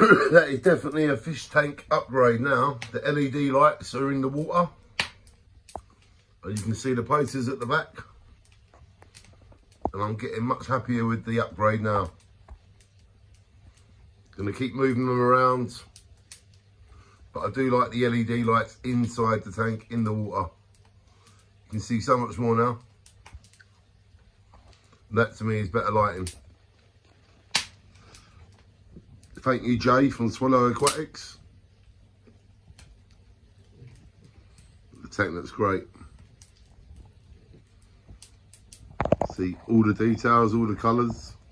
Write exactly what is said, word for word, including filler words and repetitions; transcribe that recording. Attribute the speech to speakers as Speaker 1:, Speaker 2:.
Speaker 1: That is definitely a fish tank upgrade now. The L E D lights are in the water. You can see the posters at the back. And I'm getting much happier with the upgrade now. Gonna keep moving them around. But I do like the L E D lights inside the tank, in the water. You can see so much more now. That to me is better lighting. Thank you, Jay from Swallow Aquatics. The tank looks great. See all the details, all the colours.